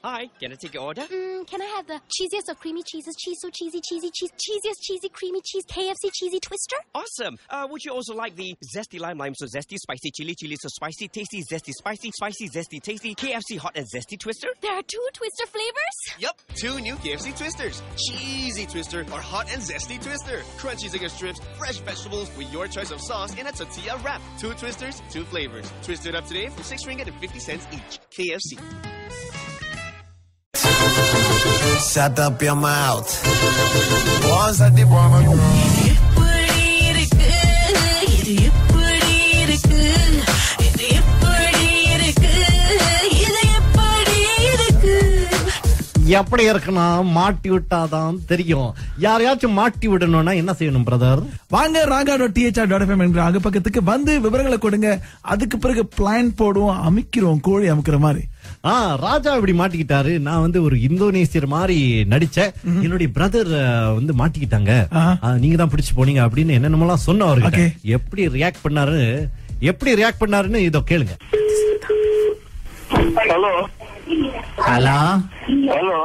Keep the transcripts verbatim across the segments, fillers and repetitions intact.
Hi, can I take your order? Mm, can I have the cheesiest of creamy cheeses, cheese so cheesy, cheesy, cheese, cheesiest cheesy creamy cheese, K F C cheesy twister? Awesome. Uh, would you also like the zesty lime lime so zesty, spicy chili chili so spicy, tasty zesty spicy, spicy zesty tasty, K F C hot and zesty twister? There are two twister flavors? Yup, two new K F C twisters. Cheesy twister or hot and zesty twister. Crunchy zinger strips, fresh vegetables with your choice of sauce in a tortilla wrap. Two twisters, two flavors. Twist it up today for six ringgit and fifty cents each. K F C. Shut up your mouth. Once at the woman. எப்படி இருக்குன்னா மாட்டி விட்டாதான் தெரியும். யாரையாச்சும் மாட்டி விடணும்னா என்ன செய்யணும் பிரதர்? வாங்க Raaga dot D H R dot F M என்ற அங்க பக்கத்துக்கு வந்து விவரங்களை கொடுங்க. அதுக்கு பிறகு பிளான் போடுவோம், அமைக்கிறோம், கோழி அமைக்கிற மாதிரி. ஆ ராஜா இப்படி மாட்டிக்கிட்டாரு. நான் வந்து ஒரு இந்தோனேசியர் மாதிரி நடிச்சேன். என்னுடைய பிரதர் வந்து மாட்டிக்கிட்டாங்க. நீங்க தான் பிடிச்சு போனீங்க அப்படின்னு என்னென்னலாம் சொன்னவர்கள் எப்படி ரியாக்ட் பண்ணாரு எப்படி ரியாக்ட் பண்ணாருன்னு இதோ கேளுங்க. Halo. Halo. Halo.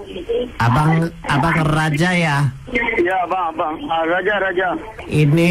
Abang Abang Raja ya? Ya, Abang, Abang. Uh, Raja, Raja. Ini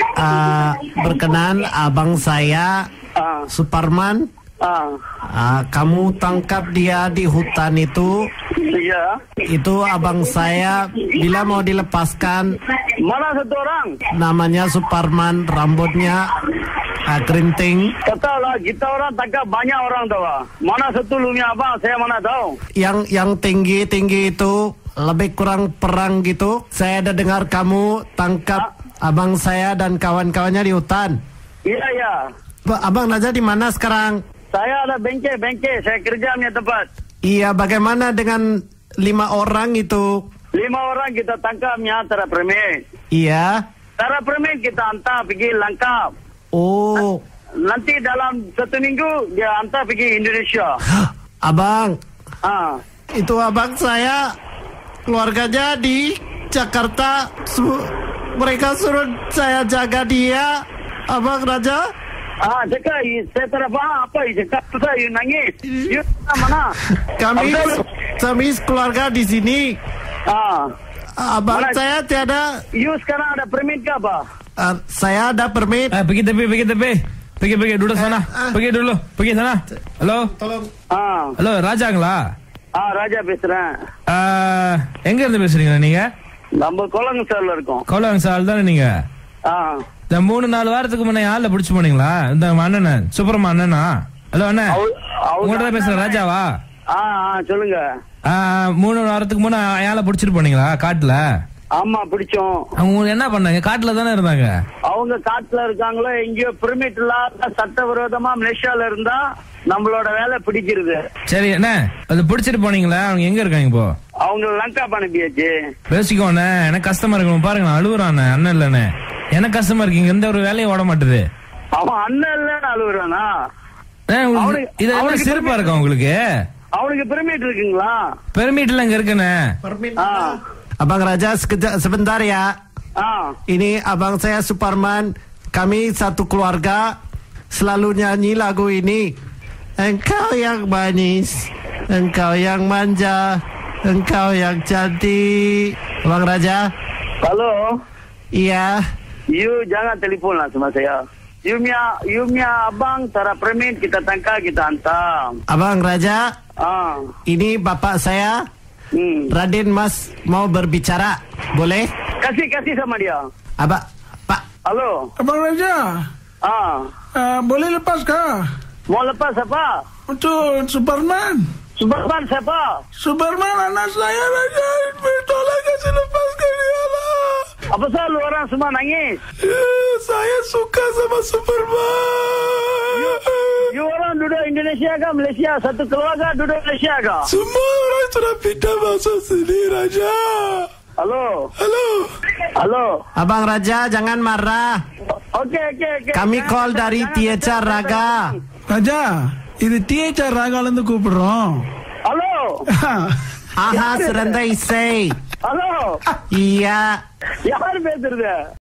uh, berkenan abang saya uh. Superman. Uh. Uh, kamu tangkap dia di hutan itu. Iya. Itu abang saya bila mau dilepaskan. Mana satu orang? Namanya Superman, rambutnya uh, kerinting. Katalah kita orang tangkap banyak orang tahu. Mana satu lumnya abang? Saya mana tahu. Yang yang tinggi tinggi itu lebih kurang perang gitu. Saya ada dengar kamu tangkap uh. abang saya dan kawan-kawannya di hutan. Iya ya. Abang Raja di mana sekarang? Saya ada bengkel, bengkel. Saya kerja punya tempat. Iya, bagaimana dengan lima orang itu? Lima orang kita tangkapnya tara permit. Iya. Tara permit kita hantar pergi Langkap. Oh. Nanti dalam satu minggu dia hantar pergi Indonesia. Abang. Ah. Itu abang saya keluarganya di Jakarta. Su- mereka suruh saya jaga dia. Abang Raja. Ah, cakap, saya tak faham apa you cakap. Saya you nangis. You mana? Kami, Abang, kami keluarga di sini. Ah. Abang Mana? saya tiada. You sekarang ada permit ke apa? Uh, saya ada permit. Eh, pergi tepi, pergi tepi. Pergi, pergi, duduk sana. Ah. Pergi dulu, pergi sana. Halo. Tolong. Ah. Halo, ராஜாங்களா? Ah, ராஜா பேசுறேன். Uh, எங்க இருந்து பேசுறீங்க நீங்க? நம்ம கோலங்க சார்ல இருக்கோம். கோலங்க சார் தானே நீங்க? ஆ. இந்த மூணு நாலு வாரத்துக்கு முன்ன ஆள்ல பிடிச்சு போனீங்களா? இந்த அண்ணன் சூப்பர்மா அண்ணனா? ஹலோ அண்ணா, உங்கள்ட்ட பேசுற ராஜாவா? ஆ, சொல்லுங்க. மூணு வாரத்துக்கு முன்ன ஆளை பிடிச்சிட்டு போனீங்களா காட்டுல? ஆமா, பிடிச்சோம். அவங்க என்ன பண்ணாங்க? காட்டுல தானே இருந்தாங்க. அவங்க காட்டுல இருக்காங்களோ எங்கேயோ பெர்மிட் இல்லாத சட்டவிரோதமா மலேசியால இருந்தா நம்மளோட வேலை பிடிக்கிறது. சரி அண்ணா, அது பிடிச்சிட்டு போனீங்களா? அவங்க எங்க இருக்காங்க இப்போ? அவங்க லங்கா அனுப்பியாச்சு. பேசிக்கோ அண்ணா, எனக்கு கஷ்டமா இருக்கு பாருங்க, அழுவுறான் அண்ணன் இல்லண்ணே. எனக்கு கஷ்டமா இருக்கு, எந்த ஒரு வேலையும் ஓட மாட்டுது. அவன் அண்ணன் இல்லன்னு அழுகுறானா? இதெல்லாம் சிறப்பா இருக்கா உங்களுக்கு? அவனுக்கு பெர்மிட் இருக்குங்களா? பெர்மிட் எல்லாம் இங்க இருக்குண்ணே. Abang Raja sebentar ya. Ah. Ini abang saya Superman. Kami satu keluarga selalu nyanyi lagu ini. Engkau yang manis, engkau yang manja, engkau yang cantik. Abang Raja. Halo. Iya. You jangan telefon lah sama saya. You punya, you punya abang tara permit kita tangkap, kita hantar. Abang Raja. Ah. Ini bapak saya. Hmm. Raden Mas mau berbicara, boleh? Kasih kasih sama dia. Abang, Pak. Halo. Abang Raja. Ah. Uh, boleh lepas kah? Mau lepas apa? Untuk Superman. Superman siapa? Superman anak saya Raja. Tolong kasih lepaskan dia lah. Apa salah lu orang semua nangis? Uh, saya suka sama Superman. You, you orang duduk Indonesia ke Malaysia? Satu keluarga duduk Malaysia ke? Semua orang sudah pindah masuk sini Raja. Halo. Halo. Halo. Abang Raja jangan marah. Okey okey okey. Kami call dari Tiacha Raga. Raja, இது Tiacha Raga இருந்து கூப்பிடுறோம். Halo. Aha, Serendai Isai. Halo. Iya. யார் பேசுறது?